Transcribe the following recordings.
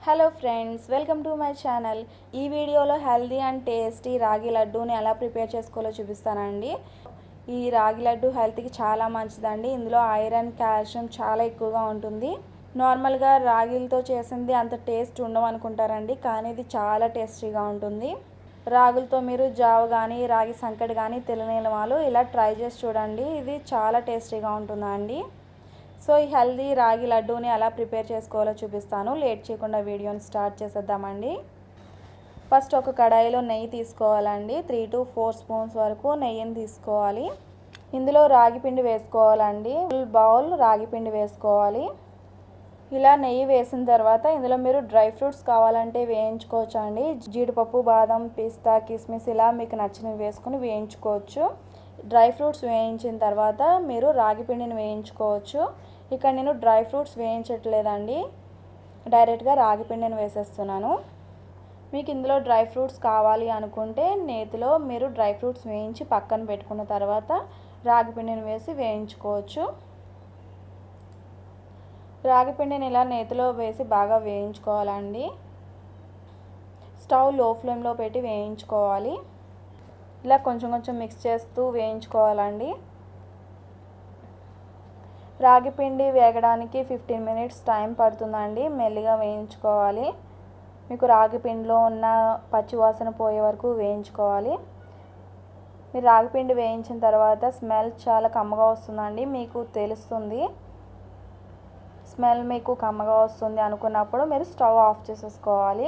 Hello friends, welcome to my channel. ఈ వీడియోలో healthy and tasty రాగి లడ్డూని ఎలా ప్రిపేర్ చేసుకోవాలో చూపిస్తానండి. ఈ రాగి లడ్డు హెల్త్కి చాలా మంచిదండి. ఇందులో ఐరన్, కాల్షియం చాలా ఎక్కువగా ఉంటుంది. నార్మల్గా రాగిలతో చేసింది అంత టేస్ట్ ఉండవు అనుకుంటారండి, కానీ ఇది చాలా టేస్టీగా ఉంటుంది. రాగులతో మీరు జావ కానీ రాగి సంకటి కానీ తెలియని వాళ్ళు ఇలా ట్రై చేసి చూడండి. ఇది చాలా టేస్టీగా ఉంటుందండి. సో ఈ హెల్దీ రాగి లడ్డూని ఎలా ప్రిపేర్ చేసుకోవాలో చూపిస్తాను. లేట్ చేయకుండా వీడియోని స్టార్ట్ చేసేద్దామండి. ఫస్ట్ ఒక కడాయిలో నెయ్యి తీసుకోవాలండి. 3 to 4 స్పూన్స్ వరకు నెయ్యిని తీసుకోవాలి. ఇందులో రాగి పిండి వేసుకోవాలండి. ఫుల్ బౌల్ రాగి పిండి వేసుకోవాలి. ఇలా నెయ్యి వేసిన తర్వాత ఇందులో మీరు డ్రై ఫ్రూట్స్ కావాలంటే వేయించుకోవచ్చు అండి. జీడిపప్పు, బాదం, పిస్తా, కిస్మిస్ ఇలా మీకు నచ్చినవి వేసుకొని వేయించుకోవచ్చు. డ్రై ఫ్రూట్స్ వేయించిన తర్వాత మీరు రాగి పిండిని వేయించుకోవచ్చు. ఇక్కడ నేను డ్రై ఫ్రూట్స్ వేయించట్లేదండి, డైరెక్ట్గా రాగి పిండిని వేసేస్తున్నాను. మీకు ఇందులో డ్రై ఫ్రూట్స్ కావాలి అనుకుంటే నేతిలో మీరు డ్రై ఫ్రూట్స్ వేయించి పక్కన పెట్టుకున్న తర్వాత రాగి పిండిని వేసి వేయించుకోవచ్చు. రాగి పిండిని ఇలా నేతిలో వేసి బాగా వేయించుకోవాలండి. స్టవ్ లో ఫ్లేమ్లో పెట్టి వేయించుకోవాలి. ఇలా కొంచెం కొంచెం మిక్స్ చేస్తూ వేయించుకోవాలండి. రాగి పిండి వేగడానికి 15 మినిట్స్ టైం పడుతుందండి. మెల్లిగా వేయించుకోవాలి. మీకు రాగి పిండిలో ఉన్న పచ్చివాసన పోయే వరకు వేయించుకోవాలి. మీరు రాగి పిండి వేయించిన తర్వాత స్మెల్ చాలా కమ్మగా వస్తుందండి, మీకు తెలుస్తుంది. స్మెల్ మీకు కమ్మగా వస్తుంది అనుకున్నప్పుడు మీరు స్టవ్ ఆఫ్ చేసేసుకోవాలి.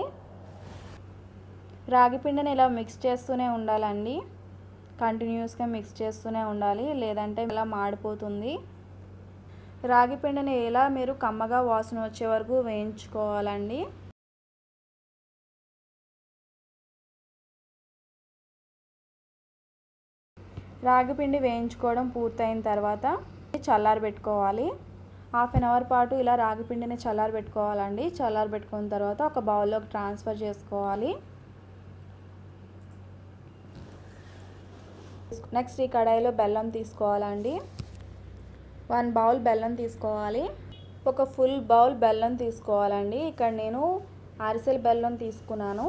రాగి పిండిని ఇలా మిక్స్ చేస్తూనే ఉండాలండి. కంటిన్యూస్గా మిక్స్ చేస్తూనే ఉండాలి, లేదంటే ఇలా మాడిపోతుంది. రాగి పిండిని ఇలా మీరు కమ్మగా వాసన వచ్చే వరకు వేయించుకోవాలండి. రాగి పిండి వేయించుకోవడం పూర్తయిన తర్వాత చల్లారబెట్టుకోవాలి. హాఫ్ అన్ అవర్ పాటు ఇలా రాగి పిండిని చల్లారబెట్టుకోవాలండి. చల్లారబెట్టుకున్న తర్వాత ఒక బౌల్లోకి ట్రాన్స్ఫర్ చేసుకోవాలి. నెక్స్ట్ ఈ కడాయిలో బెల్లం తీసుకోవాలండి. 1 బౌల్ బెల్లం తీసుకోవాలి. ఒక ఫుల్ బౌల్ బెల్లం తీసుకోవాలండి. ఇక్కడ నేను అరిసెల బెల్లం తీసుకున్నాను.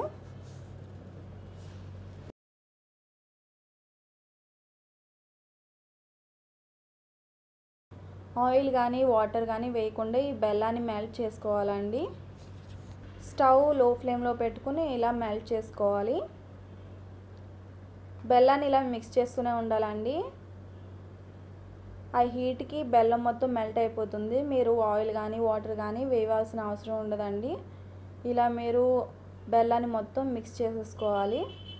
ఆయిల్ కానీ వాటర్ కానీ వేయకుండా ఈ బెల్లాన్ని మెల్ట్ చేసుకోవాలండి. స్టవ్ లో ఫ్లేమ్లో పెట్టుకుని ఇలా మెల్ట్ చేసుకోవాలి. బెల్లాన్ని ఇలా మిక్స్ చేస్తూనే ఉండాలండి. ఆ హీట్కి బెల్లం మొత్తం మెల్ట్ అయిపోతుంది. మీరు ఆయిల్ కానీ వాటర్ కానీ వేయాల్సిన అవసరం ఉండదండి. ఇలా మీరు బెల్లాన్ని మొత్తం మిక్స్ చేసేసుకోవాలి.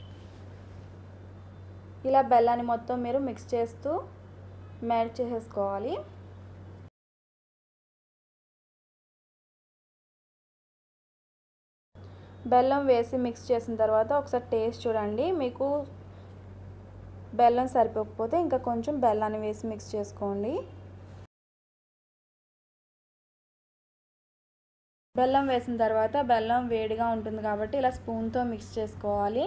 ఇలా బెల్లాన్ని మొత్తం మీరు మిక్స్ చేస్తూ మెల్ట్ చేసేసుకోవాలి. బెల్లం వేసి మిక్స్ చేసిన తర్వాత ఒకసారి టేస్ట్ చూడండి. మీకు బెల్లం సరిపోకపోతే ఇంకా కొంచెం బెల్లాన్ని వేసి మిక్స్ చేసుకోండి. బెల్లం వేసిన తర్వాత బెల్లం వేడిగా ఉంటుంది కాబట్టి ఇలా స్పూన్తో మిక్స్ చేసుకోవాలి.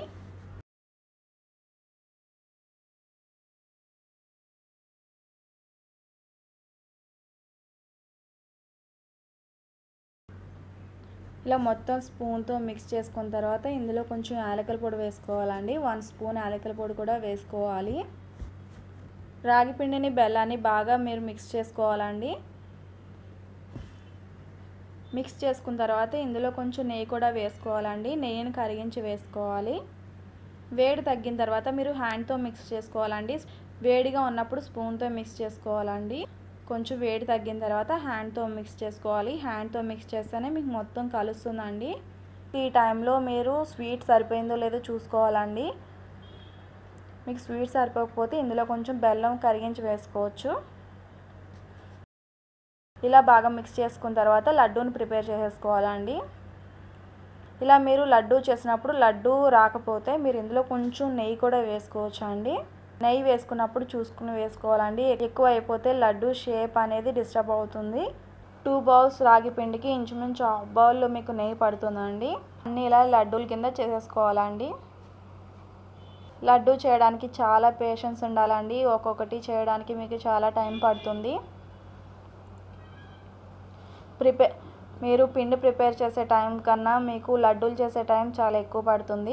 ఇలా మొత్తం స్పూన్తో మిక్స్ చేసుకున్న తర్వాత ఇందులో కొంచెం యాలకుల పొడి వేసుకోవాలండి. 1 స్పూన్ యాలకుల పొడి కూడా వేసుకోవాలి. రాగి పిండిని బెల్లాన్ని బాగా మీరు మిక్స్ చేసుకోవాలండి. మిక్స్ చేసుకున్న తర్వాత ఇందులో కొంచెం నెయ్యి కూడా వేసుకోవాలండి. నెయ్యిని కరిగించి వేసుకోవాలి. వేడి తగ్గిన తర్వాత మీరు హ్యాండ్తో మిక్స్ చేసుకోవాలండి. వేడిగా ఉన్నప్పుడు స్పూన్తో మిక్స్ చేసుకోవాలండి. కొంచెం వేడి తగ్గిన తర్వాత హ్యాండ్తో మిక్స్ చేసుకోవాలి. హ్యాండ్తో మిక్స్ చేస్తేనే మీకు మొత్తం కలుస్తుందండి. ఈ టైంలో మీరు స్వీట్ సరిపోయిందో లేదో చూసుకోవాలండి. మీకు స్వీట్ సరిపోకపోతే ఇందులో కొంచెం బెల్లం కరిగించి వేసుకోవచ్చు. ఇలా బాగా మిక్స్ చేసుకున్న తర్వాత లడ్డూని ప్రిపేర్ చేసేసుకోవాలండి. ఇలా మీరు లడ్డూ చేసినప్పుడు లడ్డూ రాకపోతే మీరు ఇందులో కొంచెం నెయ్యి కూడా వేసుకోవచ్చు అండి. నెయ్యి వేసుకున్నప్పుడు చూసుకుని వేసుకోవాలండి. ఎక్కువ అయిపోతే లడ్డు షేప్ అనేది డిస్టర్బ్ అవుతుంది. 2 బౌల్స్ రాగి పిండికి ఇంచుమించు హాఫ్ బౌల్లో మీకు నెయ్యి పడుతుందండి. అన్నీ ఇలా లడ్డూల కింద చేసేసుకోవాలండి. లడ్డు చేయడానికి చాలా పేషెన్స్ ఉండాలండి. ఒక్కొక్కటి చేయడానికి మీకు చాలా టైం పడుతుంది. మీరు పిండి ప్రిపేర్ చేసే టైం కన్నా మీకు లడ్డూలు చేసే టైం చాలా ఎక్కువ పడుతుంది.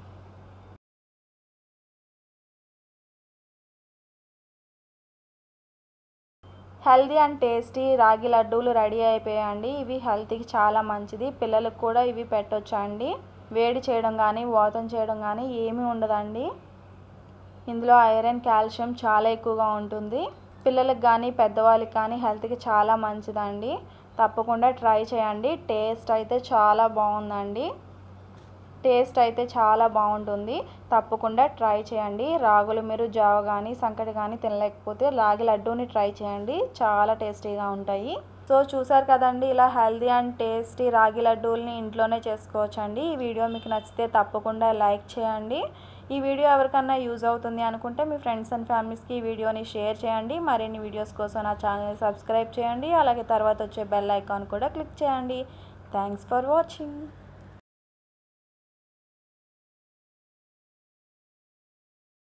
హెల్దీ అండ్ టేస్టీ రాగి లడ్డూలు రెడీ అయిపోయాయండి. ఇవి హెల్త్కి చాలా మంచిది. పిల్లలకు కూడా ఇవి పెట్టొచ్చండి. వేడి చేయడం కానీ వాతం చేయడం కానీ ఏమీ ఉండదండి. ఇందులో ఐరన్ కాల్షియం చాలా ఎక్కువగా ఉంటుంది. పిల్లలకు కానీ పెద్దవాళ్ళకి కానీ హెల్త్కి చాలా మంచిదండి. తప్పకుండా ట్రై చేయండి. టేస్ట్ అయితే చాలా బాగుందండి. టేస్ట్ అయితే చాలా బాగుంటుంది. తప్పకుండా ట్రై చేయండి. రాగులు మీరు జావ కానీ సంకటి కానీ తినలేకపోతే రాగి లడ్డూని ట్రై చేయండి. చాలా టేస్టీగా ఉంటాయి. సో చూసారు కదండి, ఇలా హెల్దీ అండ్ టేస్టీ రాగి లడ్డూల్ని ఇంట్లోనే చేసుకోవచ్చండి. ఈ వీడియో మీకు నచ్చితే తప్పకుండా లైక్ చేయండి. ఈ వీడియో ఎవరికన్నా యూజ్ అవుతుంది అనుకుంటే మీ ఫ్రెండ్స్ అండ్ ఫ్యామిలీస్కి ఈ వీడియోని షేర్ చేయండి. మరిన్ని వీడియోస్ కోసం నా ఛానల్ని సబ్స్క్రైబ్ చేయండి. అలాగే తర్వాత వచ్చే బెల్ ఐకాన్ కూడా క్లిక్ చేయండి. Thanks for watching.